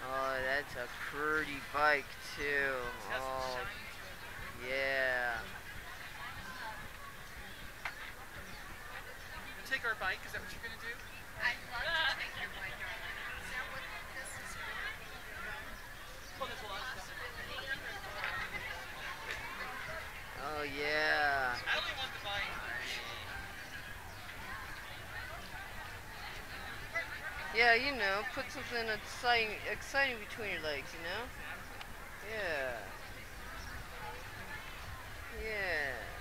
Oh, that's a pretty bike too. Oh, yeah. Take our bike, is that what you're gonna do? I'd love to take your bike. Is that what this is for? Well, there's a lot of stuff. Oh, yeah. I only want the bike. Yeah, you know, put something exciting between your legs, you know? Yeah. Yeah.